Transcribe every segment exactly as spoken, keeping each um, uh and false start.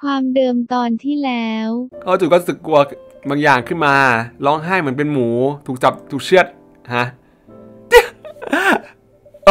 ความเดิมตอนที่แล้วเขาจู่ก็รู้สึกกลัวบางอย่างขึ้นมาร้องไห้เหมือนเป็นหมูถูกจับถูกเชือดฮะโอ้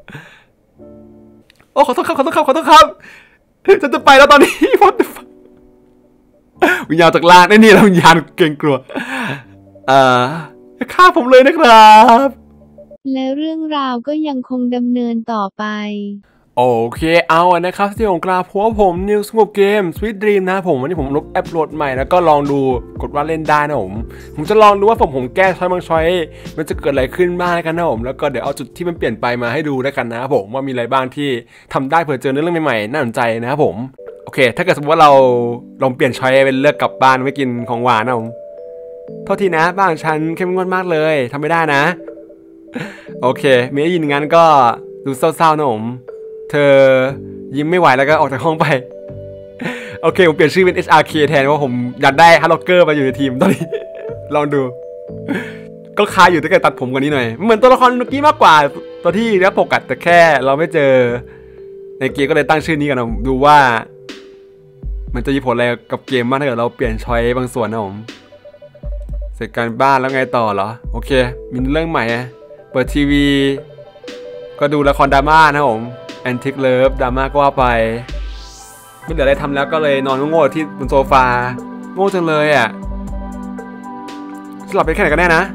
โอ้ขอโทษครับขอโทษครับขอโทษครับฉันจะไปแล้วตอนนี้พอดวิญญาณจากล่างนี่แล้ววิญญาณเกรงกลัวเอ่อฆ่าผมเลยนะครับและเรื่องราวก็ยังคงดำเนินต่อไปโอเคเอาอะนะครับที่ผมกล่าวเพราะผมนิวสงบเกม Sweet Dream นะผมวันนี้ผมลบแอปโหลดใหม่แล้วก็ลองดูกดว่าเล่นได้นะผมผมจะลองดูว่าผมผมแก้ช้อยบางช้อยมันจะเกิดอะไรขึ้นบ้างกันนะผมแล้วก็เดี๋ยวเอาจุดที่มันเปลี่ยนไปมาให้ดูด้วยกันนะครับผมว่ามีอะไรบ้างที่ทำได้เผื่อเจอเรื่องใหม่ๆน่าสนใจนะครับผมโอเคถ้าเกิดสมมติว่าเราลองเปลี่ยนช้อยเป็นเลือกกลับบ้านไม่กินของหวานนะผมโทษทีนะบ้านฉันเข้มงวดมากเลยทำไม่ได้นะโอเคมีได้ยินงั้นก็ดูเศร้าๆนะผมเธอยิ้มไม่ไหวแล้วก็ออกจากห้องไปโอเคผมเปลี่ยนชื่อเป็น เอช อาร์ เค แทนว่าผมอยากได้ฮาร์ล็อกเกอร์มาอยู่ในทีมตอนนี้ลองดูก็คาอยู่ถ้าเกิดตัดผมกว่านี้หน่อยเหมือนตัวละครเมื่อกี้มากกว่าตัวที่เรียกปกติแต่แค่เราไม่เจอในเกมก็เลยตั้งชื่อนี้กันนะดูว่ามันจะมีผลอะไรกับเกมบ้างถ้าเกิดเราเปลี่ยนช้อยบางส่วนนะผมเสร็จการบ้านแล้วไงต่อเหรอโอเคมีเรื่องใหม่เปิดทีวีก็ดูละครดราม่านะผมแอนทิกเลิฟดราม่าก็ว่าไปไม่เหลืออะไรทำแล้วก็เลยนอนโง่ๆที่บนโซฟาโง่จังเลยอ่ะสลับไปแค่ไหนกันแน่นะ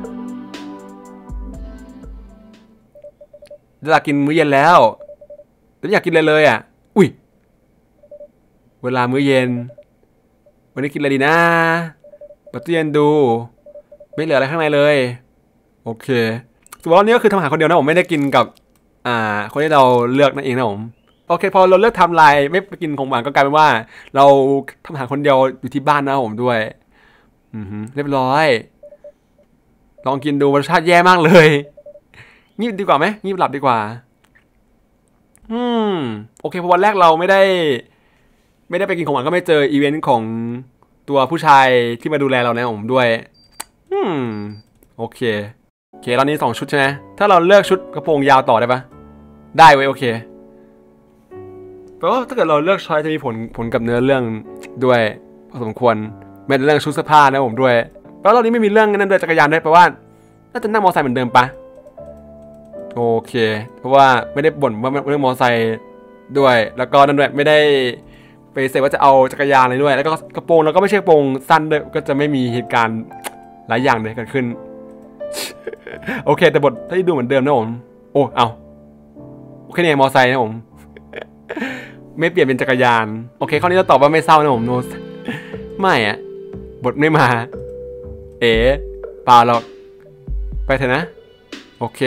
อยากกินมื้อเย็นแล้วแต่ไม่อยากกินเลยเลยอ่ะอุ้ยเวลามื้อเย็นวันนี้กินอะไรดีนะเปิดตู้เย็นดูไม่เหลืออะไรข้างในเลยโอเคส่วนวันนี้ก็คือทำอาหารคนเดียวนะผมไม่ได้กินกับอ่าคนที่เราเลือกนั่นเองนะผมโอเคพอเราเลือกทำลายไม่ไปกินของหวานก็กลายเป็นว่าเราทำอาหารคนเดียวอยู่ที่บ้านนะผมด้วยอือฮึเรียบร้อยลองกินดูรสชาติแย่มากเลยงีบดีกว่าไหมงีบหลับดีกว่าอืมโอเคพอวันแรกเราไม่ได้ไม่ได้ไปกินของหวานก็ไม่เจออีเวนต์ของตัวผู้ชายที่มาดูแลเรานะผมด้วยอืมโอเคโอเคตอนนี้สองชุดใช่ไหมถ้าเราเลือกชุดกระโปรงยาวต่อได้ปะได้เว้ยโอเคแปลว่าถ้าเกิดเราเลือกช้อยจะมีผลผลกับเนื้อเรื่องด้วยพอสมควรแม้แต่เรื่องชุดเสื้อผ้านะผมด้วยแล้วเรานี้ไม่มีเรื่องนั้นด้วยจักรยานด้วยแปลว่าน่าจะนั่งมอเตอร์ไซค์เหมือนเดิมปะโอเคเพราะว่าไม่ได้บ่นว่าเรื่องมอเตอร์ไซค์ด้วยแล้วก็นั่นด้วยไม่ได้ไปเสกว่าจะเอาจักรยานอะไรด้วยแล้วก็กระโปรงแล้วก็ไม่ใช่กระโปรงสั้นด้วยก็จะไม่มีเหตุการณ์หลายอย่างเลยเกิดขึ้นโอเคแต่บทที่ดูเหมือนเดิมนะผมโอ้เอาโอเคเนี่ยมอเตอร์ไซค์นะผมไม่เปลี่ยนเป็นจักรยานโอเคข้อนี้เราตอบว่าไม่เศร้านะผมโนไม่อะบทไม่มาเอ๋เปล่าหรอกไปเถอะนะโอเค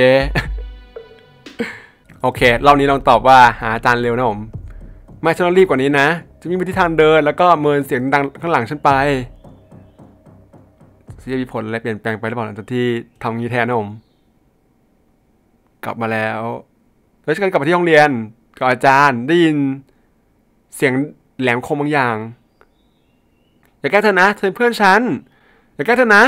โอเครอบนี้ลองตอบว่าหาอาจารย์เร็วนะผมไม่ฉันต้องรีบกว่านี้นะจะมีวิธีทางเดินแล้วก็เมินเสียงดังข้างหลังฉันไปจะมีผลอะไรเปลี่ยนแปลงไปหรือเปล่าหลังจากที่ทำงี้แทนนะผมกลับมาแล้วแล้วฉันกลับมาที่ห้องเรียนกับอาจารย์ได้ยินเสียงแหลมคมบางอย่างอย่าแกล้งเธอนะเธอเป็นเพื่อนฉันอย่าแกล้งเธอนะ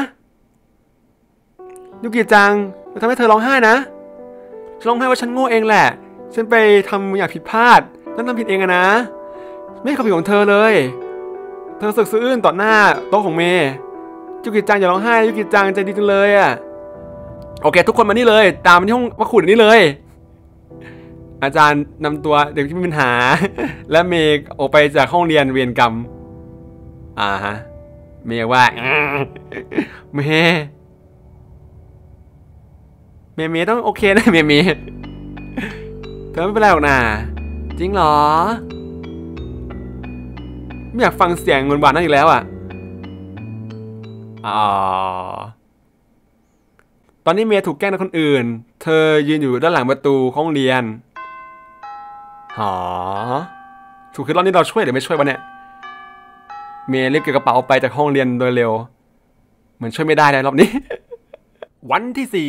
ยุกิจังจะทำให้เธอร้องไห้นะฉันร้องไห้ว่าฉันโง่เองแหละฉันไปทำอย่างผิดพลาดนั่นทำผิดเองอะนะไม่ใช่ความผิดของเธอเลยเธอสึกซื่อต่อหน้าโต๊ะของเมย์ยุกิจังอย่าร้องไห้ยุกิจังใจดีจังเลยอะโอเคทุกคนมานี่เลยตามมาที่ห้องวัคคุนี่เลยอาจารย์นำตัวเด็กที่มีปัญหาและเมย์ออกไปจากห้องเรียนเวรกรรมอ่าฮะเมย์ว่าเมย์เมย์เมย์ต้องโอเคนะเมย์เมย์เธอไม่เป็นไรหรอกนะจริงเหรอไม่อยากฟังเสียงหวานๆนั่นอีกแล้วอ่ะอ๋อตอนนี้เมย์ถูกแกล้งโดยคนอื่นเธอยืนอยู่ด้านหลังประตูห้องเรียนหอถูกคือรอบนี้เราช่วยหรือไม่ช่วยวะเนี่ยเมย์รีบเก็บกระเป๋าไปจากห้องเรียนโดยเร็วเหมือนช่วยไม่ได้เลยรอบนี้ วันที่สี่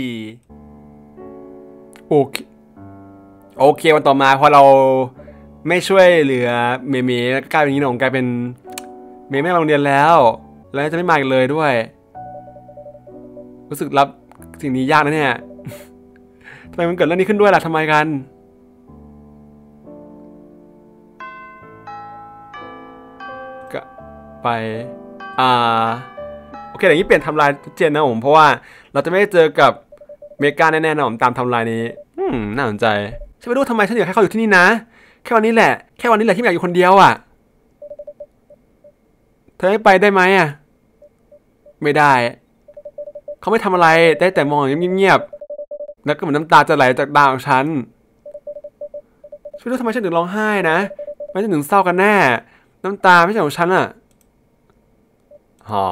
โอเคโอเควันต่อมาพอเราไม่ช่วยเหลือเมย์เมย์กลายเป็นอย่างนี้หนองกลายเป็นเมย์ไม่มาโรงเรียนแล้วแล้วจะไม่มาอีกเลยด้วยรู้สึกรับสิ่งนี้ยากนะเนี่ยทำไมมันเกิดเรื่องนี้ขึ้นด้วยล่ะทำไมกันไปอ่าโอเคอย่างนี้เปลี่ยนไทม์ไลน์ชัดเจนนะผมเพราะว่าเราจะไม่ได้เจอกับเมกาแน่ๆนะผมตามไทม์ไลน์นี้อืมน่าสนใจฉันไม่รู้ทำไมฉันอยากให้เขาอยู่ที่นี่นะแค่วันนี้แหละแค่วันนี้แหละที่อยากอยู่คนเดียวอ่ะเธอให้ไปได้ไหมอ่ะไม่ได้เขาไม่ทำอะไรได้แต่มองอย่างเงียบๆแล้วก็เหมือนน้ำตาจะไหลจากตาของฉันฉันไม่รู้ทำไมฉันถึงร้องไห้นะไม่ฉันถึงเศร้ากันแน่น้ำตาไม่ใช่ของฉันอ่ะหอ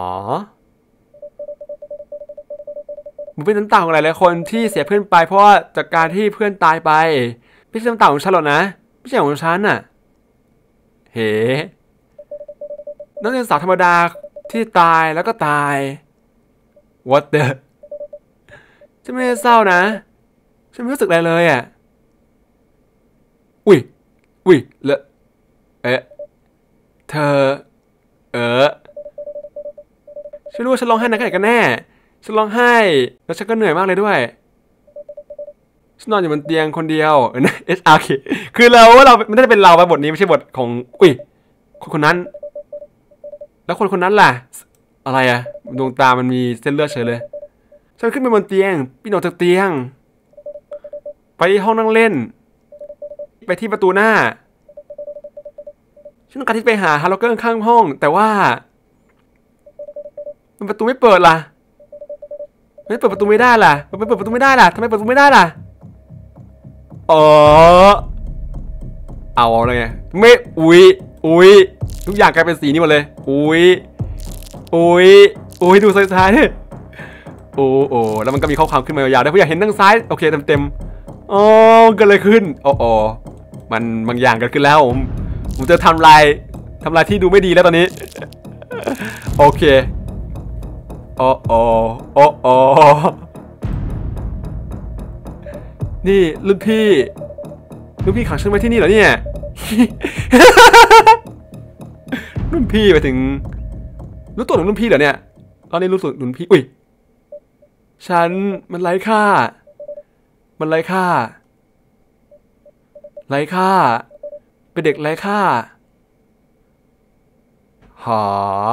มันเป็นน้ำตาของหลายๆคนที่เสียเพื่อนไปเพราะว่าจากการที่เพื่อนตายไปไม่ใช่น้ำตาของฉันหรอกนะไม่ใช่ของฉันน่ะเฮ้นักเรียนสาวธรรมดาที่ตายแล้วก็ตาย What the ฉันไม่ได้เศร้านะฉันไม่รู้สึกอะไรเลยอ่ะอุ้ยอุ้ยเลอะเอ๊ะเธอเออฉันรู้ว่าฉันร้องไห้นักไหนกันแน่ฉันร้องไห้แล้วฉันก็เหนื่อยมากเลยด้วยฉันนอนอยู่บนเตียงคนเดียวเออนะเอสอาร์คือเราว่าเราไม่ได้เป็นเราไปบทนี้ไม่ใช่บทของอุ้ยคนคนนั้นแล้วคนคนนั้นล่ะอะไรอะดวงตามันมีเส้นเลือดเฉยเลยฉันขึ้นไปบนเตียงปีนออกจากเตียงไปห้องนั่งเล่นไปที่ประตูหน้าฉันต้องการที่ไปหาฮาร์ล็อกเกอร์ข้างห้องแต่ว่ามันประตูไม่เปิดล่ะไม่เปิดประตูไม่ได้ล่ะมันไม่เปิดประตูไม่ได้ล่ะทำไมเปิดประตูไม่ได้ล่ะอ๋อเอาอะไรไงไม่อุ้ยอุ้ยทุกอย่างกลายเป็นสีนี้หมดเลยอุ้ยอุ้ยอุ้ยดูซ้ายๆดิโอ้โอ้แล้วมันก็มีข้อความขึ้นมายาวๆด้วยเพื่ออยากเห็นทางซ้ายโอเคเต็มๆอ๋อเกิดอะไรขึ้นอ๋อมันบางอย่างเกิดขึ้นแล้วผมผมจะทำลายทำลายที่ดูไม่ดีแล้วตอนนี้โอเคโอ้โอ้โอ้โอ้นี่รุ่นพี่รุ่นพี่ขังฉันไว้ที่นี่เหรอเนี่ยรุ่นพี่ไปถึงรู้ตัวของรุ่นพี่เหรอเนี่ยตอนนี้รู้สึกรุ่นพี่อุ้ยฉันมันไร้ค่ามันไร้ค่าไร้ค่าเป็นเด็กไร้ค่าหอ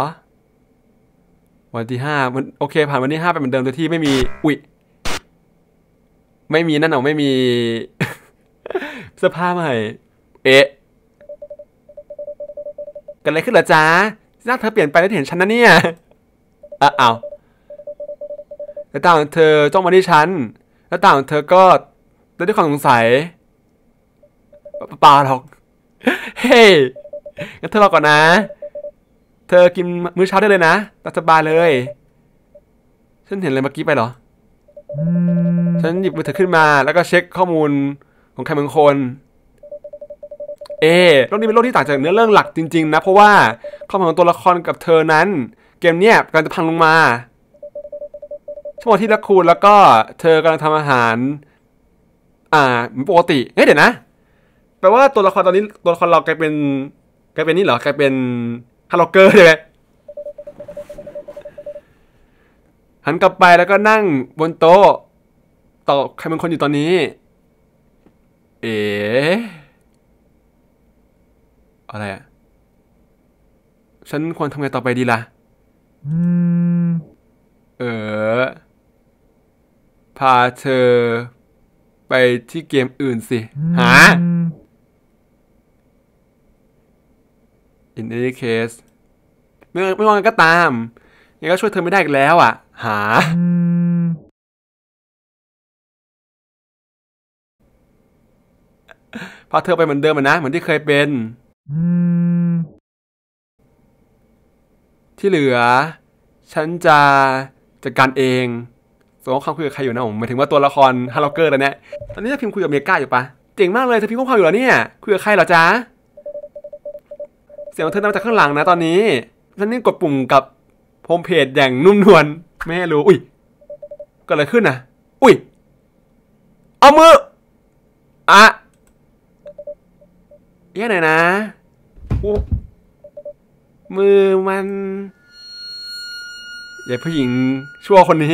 วันที่ห้ามันโอเคผ่านวันที่ห้าไปเหมือนเดิมโดยที่ไม่มีอุ้ยไม่มีนั่นเอาไม่มีเสื้อผ้าใหม่เอ๊ะเกิดอะไรขึ้นเหรอจ๊ะหน้าเธอเปลี่ยนไปแล้วเห็นฉันนะเนี่ยอ้าวแล้วตาของเธอจ้องมาที่ฉันแล้วตาของเธอก็ด้วยความสงสัยเปล่าหรอกเฮ้ยงั้นเธอรอก่อนนะเธอกินมื้อเช้าได้เลยนะตามสบายเลยฉันเห็นอะไรเมื่อกี้ไปเหรอฉันหยิบมือถือขึ้นมาแล้วก็เช็คข้อมูลของใครบางคนเอโลกนี้เป็นโลกที่ต่างจากเนื้อเรื่องหลักจริงๆนะเพราะว่าข้อมูลของตัวละครกับเธอนั้นเกมเนี้ยกำลังจะพังลงมาชั่วโมงที่ละคูณแล้วก็เธอกำลังทำอาหารอ่าปกติเฮ้ยเดี๋ยวนะแปลว่าตัวละครตอนนี้ตัวละครเรากลายเป็นกลายเป็นนี่เหรอกลายเป็นฮาร์ล็อกเกอร์ใช่ไหมหันกลับไปแล้วก็นั่งบนโต๊ะต่อใครเป็นคนอยู่ตอนนี้เอ๋อะไรอะฉันควรทำไงต่อไปดีล่ะเออพาเธอไปที่เกมอื่นสิหา in any case ไม่ไม่ว่ากันก็ตามยังก็ช่วยเธอไม่ได้อีกแล้วอ่ะหาพาเธอไปเหมือนเดิมนะเหมือนที่เคยเป็นที่เหลือฉันจะจัดการเองส่วนข้อความคุยกับใครอยู่นะผมหมายถึงว่าตัวละครฮาร์ล็อกเกอร์ตอนนี้ตอนนี้จะพิมพ์คุยกับเมก้าอยู่ปะเจ๋งมากเลยเธอพิมพ์ข้อความอยู่เหรอเนี่ยคุยกับใครเหรอจ๊ะเสียงของเธอมาจากข้างหลังนะตอนนี้ฉันนี่กดปุ่มกับโฮมเพจอย่างนุ่มนวลไม่ให้รู้อุ้ยเกิดอะไรขึ้นนะอุ้ยเอามืออะแย่หน่อยนะมือมันอย่าผู้หญิงชั่วคนนี้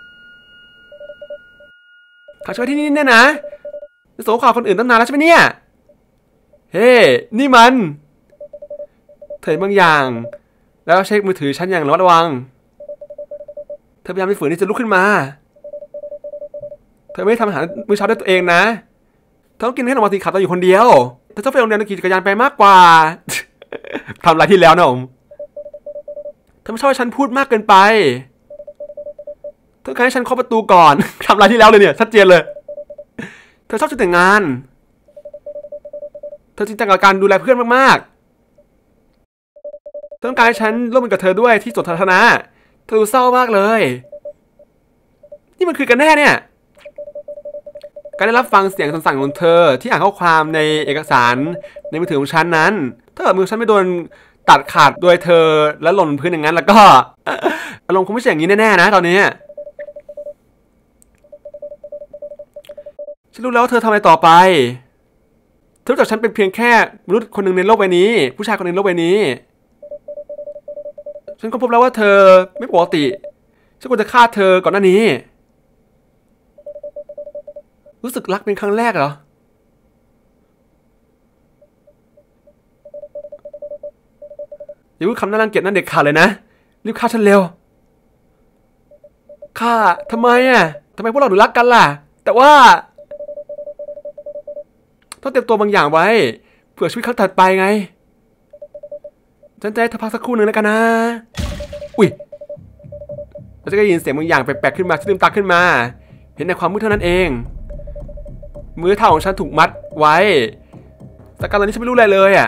เขาช่วยที่นี่เนี่ยนะจะส่งข่าวคนอื่นตั้งนานแล้วใช่ไหมเนี่ยเฮ้ นี่มันเธอบางอย่างแล้วเช็คมือถือฉันอย่างระมัดระวังเธอพยายามที่ฝืนที่จะลุกขึ้นมาเธอไม่ทำอาหารมื้อเช้าด้วยตัวเองนะเธอต้องกินให้หนมตีขับตอนอยู่คนเดียวเธอชอบไปโรงเรียนขี่จักรยานไปมากกว่า ทำอะไรที่แล้วนะผมเธอไม่ชอบให้ฉันพูดมากเกินไปเธอเคยให้ฉันเคาะประตูก่อน ทำอะไรที่แล้วเลยเนี่ยชัดเจนเลยเธอชอบชุดแต่งงานเธอจริงจังกับการดูแลเพื่อนมากๆเธอต้องการให้ฉันร่วมมือกับเธอด้วยที่สวนสาธารณะเธอดูเศร้ามากเลยนี่มันคือกันแน่เนี่ยการได้รับฟังเสียงสั่นๆของเธอที่อ่านข้อความในเอกสารในมือถือของฉันนั้นถ้าเกิดมือฉันไม่โดนตัดขาดโดยเธอแล้วหล่นพื้นอย่างนั้นแล้วก็ อารมณ์คงไม่ใช่อย่างนี้แน่ๆนะตอนนี้ฉันรู้แล้วว่าเธอทำอะไรต่อไปเธอรู้จักฉันเป็นเพียงแค่มนุษย์คนหนึ่งในโลกใบนี้ผู้ชายคนหนึ่งในโลกใบนี้ฉันก็พบแล้วว่าเธอไม่ปกติฉันควรจะฆ่าเธอก่อนหน้านี้รู้สึกรักเป็นครั้งแรกเหรออย่าพูดคำน่ารังเกียจนั่นเด็ดขาดเลยนะรีบฆ่าฉันเร็วฆ่าทำไมอ่ะทำไมพวกเราถึงรักกันล่ะแต่ว่าต้องเตรียมตัวบางอย่างไว้เผื่อชีวิตครั้งถัดไปไงฉันจะให้เธอพักสักครู่หนึ่งแล้วกันนะอุ้ยเราจะได้ยินเสียงบางอย่างแปลกๆขึ้นมาฉันลืมตาขึ้นมาเห็นในความมืดเท่านั้นเองมือเท้าของฉันถูกมัดไว้แต่การตอนนี้ฉันไม่รู้อะไรเลยอ่ะ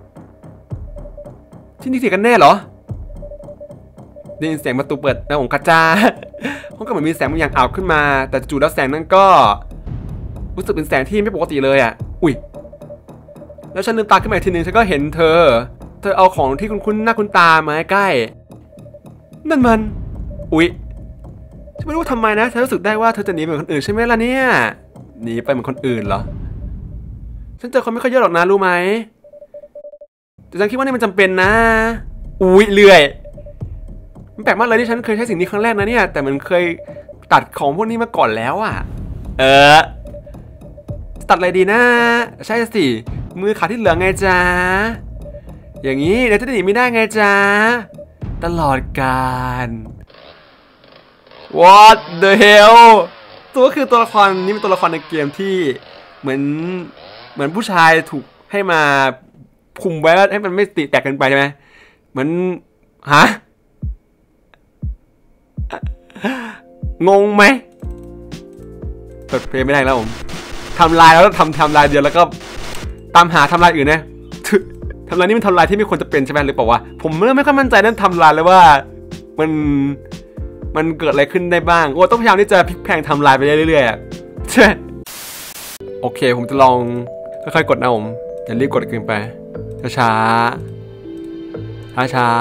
ที่นี่เสียกันแน่เหรอได้ยินเสียงประตูเปิดหน้าของกระจาห้องก็เหมือนมีแสงบางอย่างอาบขึ้นมาแต่จู่ๆแล้วแสงนั้นก็รู้สึกเป็นแสงที่ไม่ปกติเลยอ่ะอุ้ยแล้วฉันลืมตาขึ้นมาอีกทีนึงฉันก็เห็นเธอเธอเอาของที่คุ้นๆหน้าคุ้นตามาใกล้นั่นมันอุ้ยฉันไม่รู้ทำไมนะฉันรู้สึกได้ว่าเธอจะหนีเหมือนคนอื่นใช่ไหมล่ะเนี่ยหนีไปเหมือนคนอื่นเหรอฉันเจอคนไม่ค่อยเยอะหรอกนะรู้ไหมแต่ฉันคิดว่านี่มันจำเป็นนะอุ้ยเลื่อยมันแปลกมากเลยที่ฉันเคยใช้สิ่งนี้ครั้งแรกนะเนี่ยแต่มันเคยตัดของพวกนี้มาก่อนแล้วอ่ะเออตัดอะไรดีนะใช่สิมือขาที่เหลือไงจ๊ะอย่างนี้เดี๋ยวจะหนีไม่ได้ไงจ๊ะตลอดกาล What the hell ตัวคือตัวละครนี้เป็นตัวละครในเกมที่เหมือนเหมือนผู้ชายถูกให้มาคุมไว้แล้วให้มันไม่ติแตกกันไปใช่ไหมเหมือนฮะงงไหมเปิดเพลงไม่ได้แล้วผมทำลายแล้วทำทำลายเดียวแล้วก็ตามหาทำลายอื่นนะทำลายนี่มันทำลายที่ไม่ควรจะเป็นใช่ไหมหรือเปล่าวะผมเริ่มไม่ค่อยมั่นใจเรื่องทำลายเลยว่ามันมันเกิดอะไรขึ้นได้บ้างโอ้ต้องพยายามที่จะพลิกแพลงทำลายไปเรื่อยๆใช่โอเคผมจะลองค่อยๆกดนะผมอย่ารีบกดเกินไปช้าช้าช้า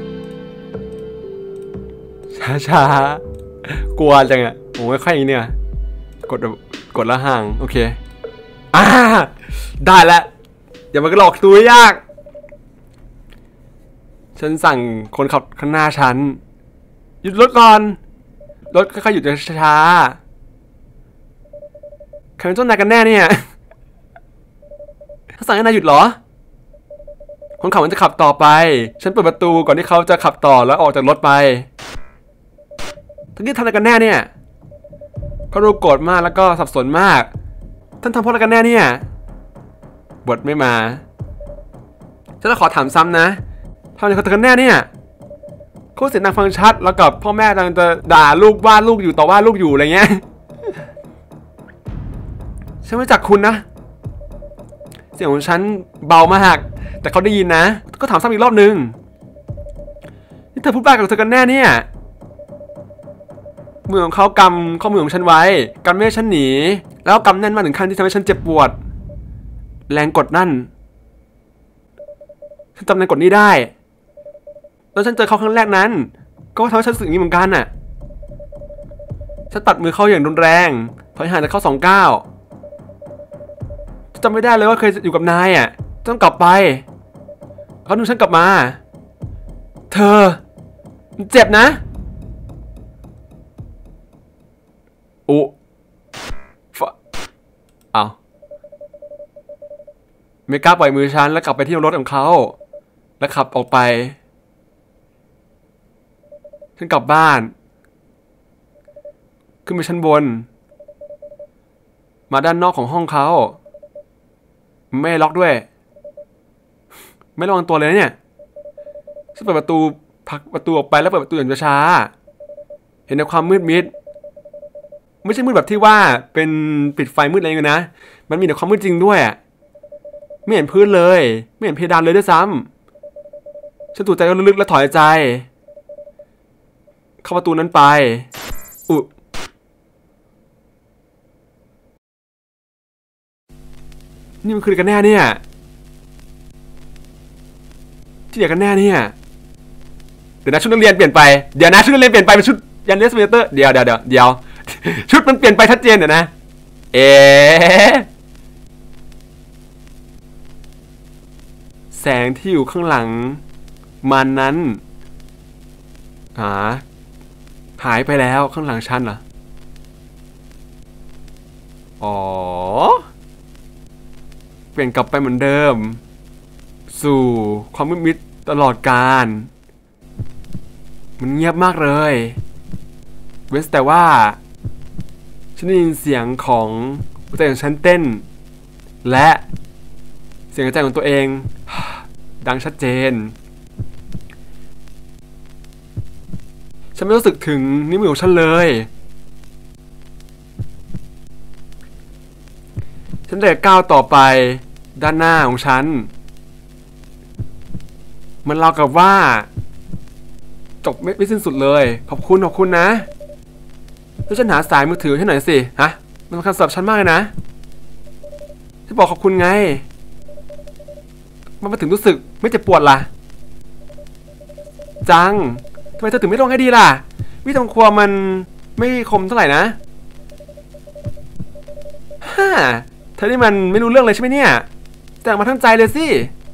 ช้าช้ากลัวจังอะผมไม่ค่อยเนี่ยกดแบบกดแล้วห่างโอเคอ่าได้แล้วอย่ามาหลอกตัวยากฉันสั่งคนขับข้างหน้าฉันหยุดรถก่อนรถค่อยๆหยุดช้าๆใครเป็นเจ้านายกันแน่เนี่ยถ้าสั่งให้นายหยุดเหรอคนขับมันจะขับต่อไปฉันเปิดประตูก่อนที่เขาจะขับต่อแล้วออกจากรถไปท่านนี่ทำอะไรกันแน่เนี่ยเขาดูโกรธมากแล้วก็สับสนมากท่านทำเพราะอะไรกันแน่เนี่ยบทไม่มาฉันจะขอถามซ้ำนะทำอะไรกันแน่เนี่ยเขาเสียงดังฟังชัดแล้วกับพ่อแม่กำลังจะด่าลูกว่าลูกอยู่ต่อว่าลูกอยู่อะไรเงี้ยฉันไม่รู้จักคุณนะเสียงของฉันเบามากแต่เขาได้ยินนะก็ถามซ้ำอีกรอบนึงนี่เธอพูดบ้ากับเธอกันแน่เนี่ยมือของเขากำข้อมือของฉันไว้กันไม่ให้ฉันหนีแล้วกำแน่นมาถึงขั้นที่ทำให้ฉันเจ็บปวดแรงกดนั่นฉันจำแรงกดนี้ได้แล้วฉันเจอเขาครั้งแรกนั้นก็ทำให้ฉันรู้สึกอย่างนี้เหมือนกันน่ะฉันตัดมือเขาอย่างรุนแรงถอยห่างจากเขาสองก้าวจำไม่ได้เลยว่าเคยอยู่กับนายอ่ะต้องกลับไปเขาดูฉันกลับมาเธอเจ็บนะโอ้ฟะเอาไม่กล้าปล่อยมือฉันแล้วกลับไปที่รถของเขาแล้วขับออกไปฉันกลับบ้านขึ้นไปชั้นบนมาด้านนอกของห้องเขาไม่ล็อกด้วยไม่ระวังตัวเลยนะเนี่ยฉันเปิดประตูผลักประตูออกไปแล้วเปิดประตูอย่างช้าเห็นในความมืดมิดไม่ใช่มืดแบบที่ว่าเป็นปิดไฟมืดอะไรอย่างเงี้ยนะมันมีในความมืดจริงด้วยไม่เห็นพื้นเลยไม่เห็นเพดานเลยด้วยซ้ำฉันตูดใจลึกๆแล้วถอยใจเข้าประตูนั้นไปอุ๊นี่มันคือกันแน่เนี่ยที่เดียวกันแน่เนี่ยเดี๋ยวนะชุดนักเรียนเปลี่ยนไปเดี๋ยวนะชุดนักเรียนเปลี่ยนไปเป็นชุดยันเลสเวเตอร์เดี๋ยวเดี๋ยวเดี๋ยวเดี๋ยวชุดมันเปลี่ยนไปชัดเจนเดี๋ยวนะเอ๊ะแสงที่อยู่ข้างหลังมันนั้นหาหายไปแล้วข้างหลังฉันเหรออ๋อเปลี่ยนกลับไปเหมือนเดิมสู่ความมืดมิดตลอดกาลมันเงียบมากเลยเว้นแต่ว่าฉันได้ยินเสียงของหัวใจของฉันเต้นและเสียงหัวใจของตัวเองดังชัดเจนฉันไม่รู้สึกถึงนิ้วมือของฉันเลยฉันเดินก้าวต่อไปด้านหน้าของฉันมันราวกับว่าจบไม่ไม่สิ้นสุดเลยขอบคุณขอบคุณนะแล้วฉันหาสายมือถือให้หน่อยสิฮะมันสำคัญสำหรับฉันมากเลยนะฉันบอกขอบคุณไงมันมาถึงรู้สึกไม่เจ็บปวดล่ะจังทำไมเธอถึงไม่ลองให้ดีล่ะวิธีทำครัวมันไม่คมเท่าไหร่นะฮ่าเธอนี่มันไม่รู้เรื่องเลยใช่ไหมเนี่ยแต่งมาทั้งใจเลยสิ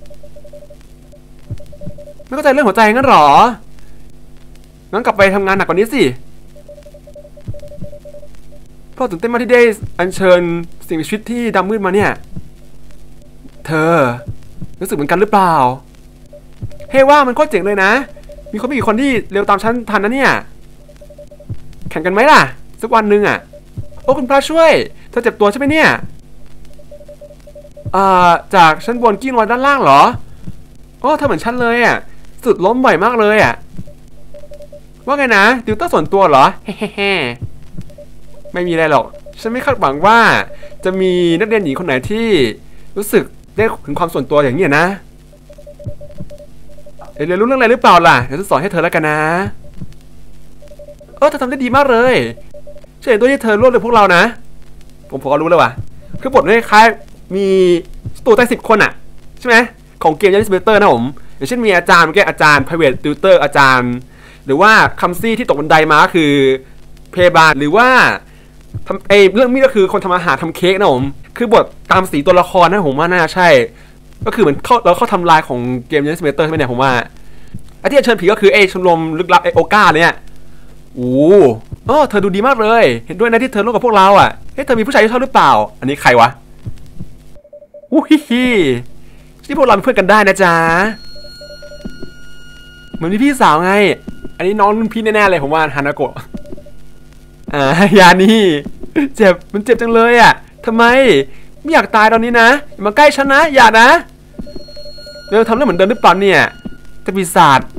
ไม่เข้าใจเรื่องหัวใจงั้นหรองั้นกลับไปทำงานหนักกว่านี้สิพ่อตื่นเต้นมากที่ได้อัญเชิญสิ่งมีชีวิตที่ดำมืดมาเนี่ยเธอรู้สึกเหมือนกันหรือเปล่าเฮ้ว่ามันก็เจ๋งเลยนะมีคนไม่กี่คนที่เร็วตามฉันทันนะเนี่ยแข่งกันไหมล่ะสักวันหนึ่งอ่ะโอ้คุณพระช่วยเธอเจ็บตัวใช่ไหมเนี่ยอ่าจากชั้นบนกิ้งลอยด้านล่างเหรอโอ้เธอเหมือนฉันเลยอ่ะสุดล้มบ่อยมากเลยอ่ะว่าไงนะติวเตอร์ส่วนตัวเหรอเฮ้ๆไม่มีอะไรหรอกฉันไม่คาดหวังว่าจะมีนักเรียนหญิงคนไหนที่รู้สึกได้ถึงความส่วนตัวอย่างนี้นะเรียนรู้เรื่องอะไรหรือเปล่าล่ะเดี๋ยวจะสอนให้เธอแล้วกันนะเออเธอทำได้ดีมากเลยฉันเห็นตัวที่เธอร่วมเลยพวกเรานะผมพอรู้แล้วว่ะคือบทนี้คล้ายมีตัวใจสิบคนอ่ะใช่ไหมของเกมยันดิสเบเตอร์นะผมอย่างเช่นมีอาจารย์เมื่อกี้อาจารย์ private tutor อาจารย์หรือว่าคัมซี่ที่ตกบันไดมาคือเพย์บาร์หรือว่าไอเรื่องนี้ก็คือคนทำอาหารทำเค้กนะผมคือบทตามสีตัวละครนะผมว่าน่าใช่ก็คือเหมือนเขาเราเข้าทำลายของเกมยันดิสเบเตอร์ใช่ไหมเนี่ยผมว่าไอที่เชิญผีก็คือไอชมรมลึกลับไอโอก้าเนี่ยโอ้โอ้เธอดูดีมากเลยเห็นด้วยนะที่เธอร่วมกับพวกเราอ่ะเฮ้ยเธอมีผู้ชายที่ชอบหรือเปล่าอันนี้ใครวะอู้ฮิฮิที่พวกเราเป็นเพื่อนกันได้นะจ๊ะเหมือนพี่สาวไงอันนี้น้องรุ่นพี่แน่ๆเลยผมว่าฮานาโกะอ่ายานี่เจ็บมันเจ็บจังเลยอ่ะทำไมไม่อยากตายตอนนี้นะอย่ามาใกล้ฉันนะอย่านะเดี๋ยวทำเรื่องเหมือนเดิมหรือเปล่าเนี่ยจะปีศาจ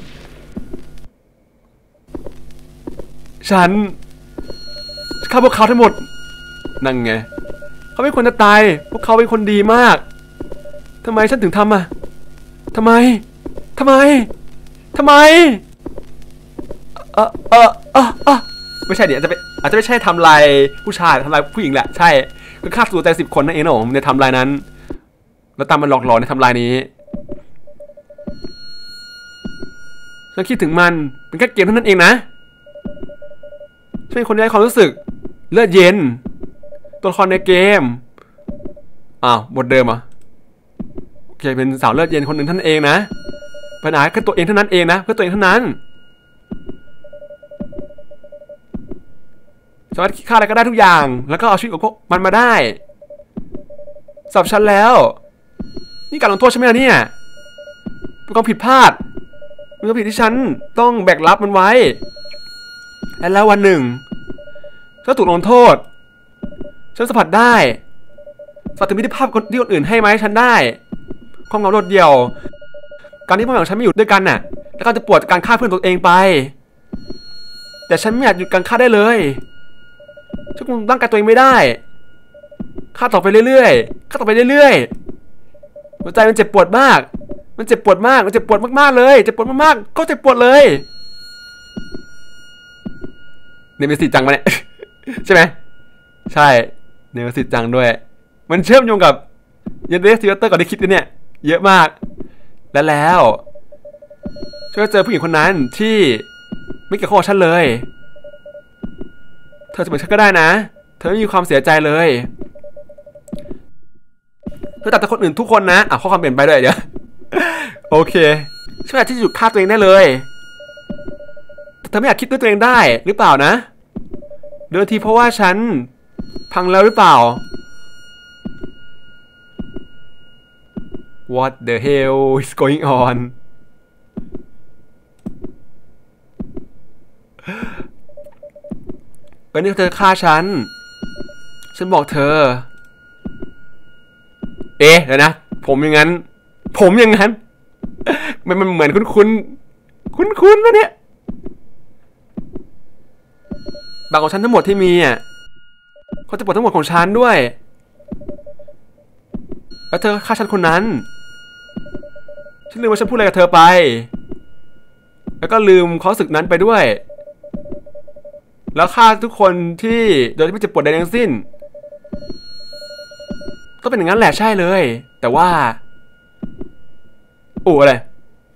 ฉันฆ่าพวกเขาทั้งหมดนั่งไงเขาไม่ควรจะตายพวกเขาเป็นคนดีมากทำไมฉันถึงทำอ่ะทำไมทำไมทำไมเออเออเออเออไม่ใช่เดี๋ยวจะไปอาจจะไม่ใช่ทำลายผู้ชายทำลายผู้หญิงแหละใช่คือฆ่าตัวตายสิบคนนั่นเองนะผมในทำลายนั้นแล้วตามมันหลอกหลอนในทำลายนี้ฉันคิดถึงมันเป็นแค่เกมเท่านั้นเองนะฉันเป็นคนที่ให้ความรู้สึกเลือดเย็นตัวละครในเกมอ้าวบทเดิมอ่ะโอเคเป็นสาวเลือดเย็นคนหนึ่งท่านเองนะปัญหาแค่ตัวเองเท่านั้นเองนะเพื่อตัวเองเท่านั้นสามารถฆ่าอะไรก็ได้ทุกอย่างแล้วก็เอาชีวิตของพวกมันมาได้สำหรับฉันแล้วนี่การลงโทษใช่ไหมเนี่ยเป็นความผิดพลาดมันก็ผิดที่ฉันต้องแบกรับมันไว้และแล้ววันหนึ่งฉันถูกลงโทษฉันสัมผัสได้สัมผัสถึงมิตรภาพที่คนอื่นให้ไหมฉันได้ความเหงาโดดเดี่ยวการที่พ่อแม่ของฉันไม่อยู่ด้วยกันน่ะแล้วก็จะปวดการฆ่าเพื่อนตัวเองไปแต่ฉันไม่อยากหยุดการฆ่าได้เลยฉันคงร่างกายตัวเองไม่ได้ฆ่าต่อไปเรื่อยๆฆ่าต่อไปเรื่อยๆหัวใจมันเจ็บปวดมากมันเจ็บปวดมากมันเจ็บปวดมากๆเลยเจ็บปวดมากๆก็เจ็บปวดเลยเนี่ยเป็นสิจังมาเนี่ย ใช่ไหมใช่เนี่ยเป็นสิจังด้วยมันเชื่อมโยงกับยันเดสซิเตอร์ก่อนที่คิดเนี่ยเยอะมากและแล้วฉันก็เจอผู้หญิงคนนั้นที่ไม่เกี่ยวข้องกับฉันเลยเธอจะเหมือนฉันก็ได้นะเธอไม่มีความเสียใจเลยเธอตัดแต่คนอื่นทุกคนนะอ่ะข้อความเปลี่ยนไปด้วยเดี๋ยว โอเคฉันอยากที่จะหยุดฆ่าตัวเองได้เลยแต่เธอไม่อยากคิดด้วยตัวเองได้หรือเปล่านะเดินทีเพราะว่าฉันพังแล้วหรือเปล่า What the hell is going on เป็นที่เธอฆ่าฉันฉันบอกเธอเอ๊ะเดี๋ยวนะผมอย่างนั้นผมอย่างนั้นมันมันเหมือนคุ้นคุ้นคุ้นคุ้นนะเนี่ยบางของฉันทั้งหมดที่มีอ่ะเขาจะปลดทั้งหมดของฉันด้วยแล้วเธอฆ่าฉันคนนั้นฉันลืมว่าฉันพูดอะไรกับเธอไปแล้วก็ลืมความรู้สึกนั้นไปด้วยแล้วฆ่าทุกคนที่โดยที่ไม่เจ็บปวดใดทั้งสิ้นก็เป็นอย่างนั้นแหละใช่เลยแต่ว่าโอ้อะไร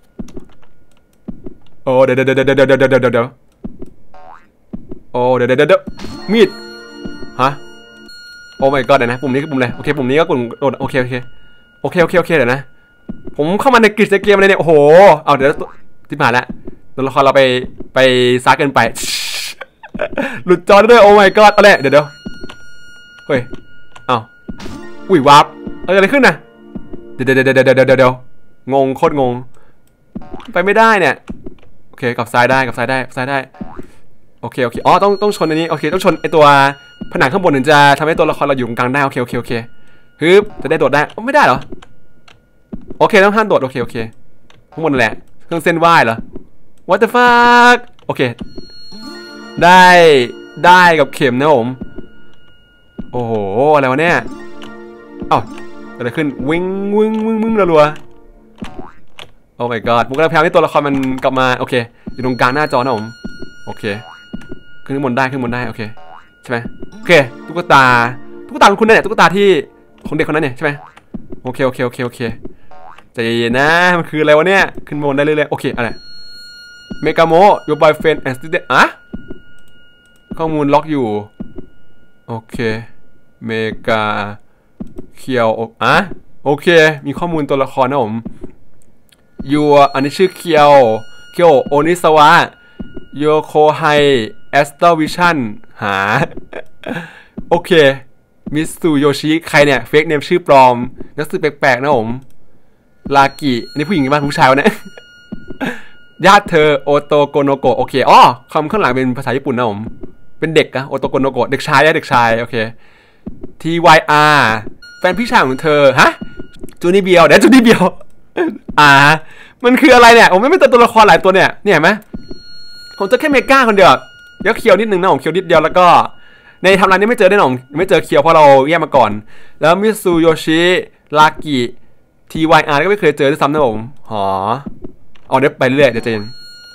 โอ้เดี๋ยวเดี๋ยวเดี๋ยวเดี๋ยวเดี๋ยวเดี๋ยวเดี๋ยวโอ้เดี๋ยวเดี๋ยวเดี๋ยวมีดฮะโอ้ my god เดี๋ยวนะปุ่มนี้คือปุ่มอะไรโอเคปุ่มนี้ก็ปุ่มโอเคโอเคโอเคโอเคโอเคเดี๋ยวนะผมเข้ามาในกริดในเกมเลยเนี่ยโอ้โหเอาเดี๋ยวที่ผ่านแล้วตัวละครเราไปไปซ่าเกินไปหลุดจอด้วยโอ้ my god อะไรเดี๋ยวเดี๋ยวเฮ้ยอ้าวอุ้ยวาร์ปอะไรขึ้นนะเดี๋ยวเดี๋ยวเดี๋ยวเดี๋ยวเดี๋ยวเดี๋ยวงงโคตรงงไปไม่ได้เนี่ยโอเคกับซ้ายได้กับซ้ายได้ซ้ายได้โอเคโอเคอ๋อต้องต้องชนอันนี้โอเคต้องชนไอตัวผนังข้างบนถึงจะทำให้ตัวละครเราอยู่ตรงกลางได้โอเคโอเคโอเคฮึบจะได้โดดได้ไม่ได้เหรอโอเคต้องห้ามโดดโอเคโอเคข้างบนแหละเครื่องเส้นไหว้เหรอ What the fuck โอเคได้ได้กับเข็มนะผมโอ้โหอะไรวะเนี่ยอ้าวอะไรขึ้นวิ่งวิ่งวิ่งวิ่งรัวๆโอ้ my god ผมกำลังพยายามให้ตัวละครมันกลับมาโอเคอยู่ตรงกลางหน้าจอนะผมโอเคขึ้นบนได้ขึ้นบนได้โอเคใช่ไหมโอเคตุ๊กตาตุ๊กตาของคุณเนี่ยตุ๊กตาที่ของเด็กคนนั้นเนี่ยใช่ไหมโอเคโอเคโอเคโอเคใจเย็นๆนะมันคืออะไรวะเนี่ยขึ้นบนได้เรื่อยๆโอเคอะไรเมกาโม your boyfriend and student อะข้อมูลล็อกอยู่โอเคเมกาเคียวอะโอเคมีข้อมูลตัวละครนะผมยูอันนี้ชื่อเคียวเคียวโอนิสวะโยโคไฮแอสเตอร์วิชั่นหาโอเคมิสุโยชิใครเนี่ยเฟกเนมชื่อปลอมนักสืบแปลกๆนะผมลากิอันนี้ผู้หญิงบ้านผู้ชายวะเนี่ยญาติเธอโอโตโกโนโกะโอเคอ๋อคำข้างหลังเป็นภาษาญี่ปุ่นนะผมเป็นเด็กอะโอโตโกโนโกะเด็กชายอะเด็กชายโอเค ที วาย อาร์ แฟนพี่ชายของเธอฮะจูนี่เบียวเดี๋ยวจูนี่เบียวอ่ามันคืออะไรเนี่ยผมไม่เป็นตัวละครหลายตัวเนี่ยเนี่ยเห็นไหมผมเจอแค่เมก้าคนเดียวเดี๋ยวเคียวนิดนึงนะผมเคียวนิดเดียวแล้วก็ในไทม์ไลน์นี้ไม่เจอแน่นอนไม่เจอเคียวเพราะเราแยกมาก่อนแล้วมิซูโยชิลากิ ที วาย อาร์ ก็ไม่เคยเจอด้วยซ้ำนะผมหอเอาเดี๋ยวไปเรื่อยเดี๋ยวเจน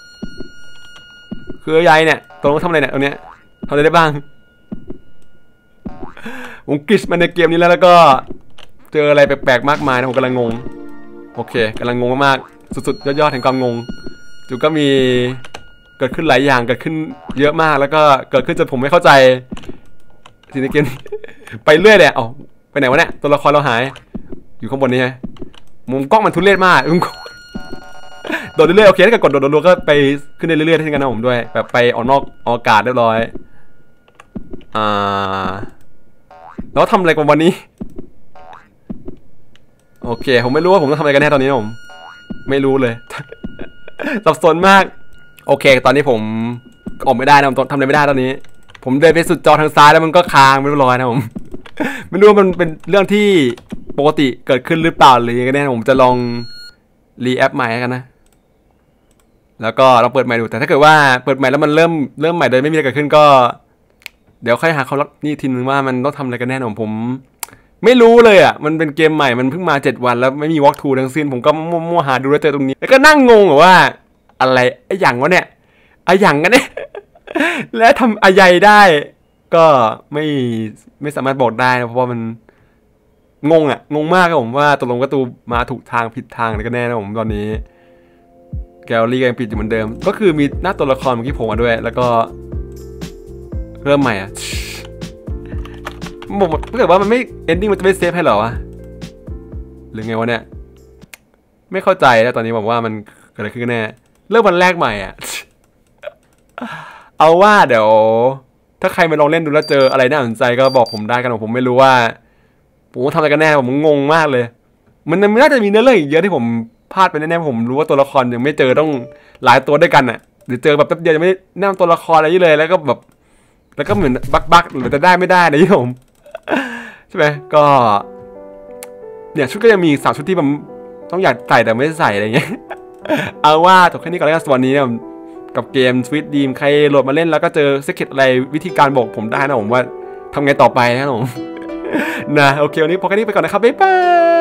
คืออะไรเนี่ยตรงทำอะไรเนี่ยตรงเนี้ยทำอะไรได้บ้างผมกริชมาในเกมนี้แล้วแล้วก็เจออะไรแปลกๆมากมายนะผมกำลังงงโอเคกำลังงงมากสุดๆยอดๆแห่งความงงจู่ก็มีเกิดขึ้นหลายอย่างเกิดขึ้นเยอะมากแล้วก็เกิดขึ้นจนผมไม่เข้าใจสิ่งในเกมไปเรื่อยเลยเอาไปไหนวะเนี่ยตัวละครเราหายอยู่ข้างบนนี้ไงมุมกล้องมันทุเรศมากโดดเรื่อยๆโอเคถ้าเกิดกดโดดรัวๆก็ไปขึ้นเรื่อยๆเช่นกันนะผมด้วยแบบไปออกนอกอากาศเรียบร้อยอ่าแล้วทำอะไรกันวันนี้โอเคผมไม่รู้ว่าผมต้องทำอะไรกันแน่ตอนนี้นะผมไม่รู้เลยสับสนมากโอเคตอนนี้ผมออกไม่ได้นะผมทำอะไรไม่ได้ตอนนี้ผมเดินไปสุดจอทางซ้ายแล้วมันก็ค้างไม่รู้ร้อยนะผมไม่รู้ว่ามันเป็นเรื่องที่ปกติเกิดขึ้นหรือเปล่าหรือยังไงแน่ผมจะลองรีแอปใหม่กันนะแล้วก็เราเปิดใหม่ดูแต่ถ้าเกิดว่าเปิดใหม่แล้วมันเริ่มเริ่มใหม่โดยไม่มีอะไรเกิดขึ้นก็เดี๋ยวค่อยหาเขานี่ทีนึงว่ามันต้องทำอะไรกันแน่ผมผมไม่รู้เลยอ่ะมันเป็นเกมใหม่มันเพิ่งมาเจ็ดวันแล้วไม่มีวอล์กทูทั้งสิ้นผมก็มั่วๆหาดูแล้วเจอตรงนี้แล้วก็นั่งงงว่าอะไรไอ้อย่างวะเนี่ยไอ้อย่างกันเนี่ยและทำอะไรได้ก็ไม่ไม่สามารถบอกได้นะเพราะว่ามันงงอ่ะงงมากครับผมว่าตกลงกระตูมาถูกทางผิดทางอะไรกันแน่นะผมตอนนี้แกลลี่ก็ยังปิดอยู่เหมือนเดิมก็คือมีหน้าตัวละครเมื่อกี้ผมมาด้วยแล้วก็เริ่มใหม่อ่ะบอกถ้าเกิดว่ามันไม่เอนดิ้งมันจะไม่เซฟให้หรอวะหรือไงวะเนี่ยไม่เข้าใจแล้วตอนนี้บอกว่ามันเกิดอะไรขึ้นแน่เริ่มวันแรกใหม่อ่ะเอาว่าเดี๋ยวถ้าใครมาลองเล่นดูแล้วเจออะไรน่าสนใจก็บอกผมได้กันผมไม่รู้ว่าผมทำอะไรกันแน่ผมงงมากเลยมันน่าจะมีเนื้อเรื่องอีกเยอะที่ผมพลาดไปแน่ๆผมรู้ว่าตัวละครยังไม่เจอต้องหลายตัวด้วยกันอ่ะหรือเจอแบบแป๊บเดียวยังไม่แนะนำตัวละครอะไรเลยแล้วก็แบบแล้วก็เหมือนบักบักหรือจะได้ไม่ได้นะที่ผมใช่ไหมก็เนี่ยชุดก็ยังมีสามชุดที่ผมต้องอยากใส่แต่ไม่ใส่อะไรเงี้ยเอาว่าจบแค่นี้ก่อนแล้วกันสวัสดีนะกับเกม Sweet Dream ใครโหลดมาเล่นแล้วก็เจอเซคเก็ตอะไรวิธีการบอกผมได้นะผมว่าทำไงต่อไปนะผมนะโอเควันนี้พอแค่นี้ไปก่อนนะครับบ๊ายบาย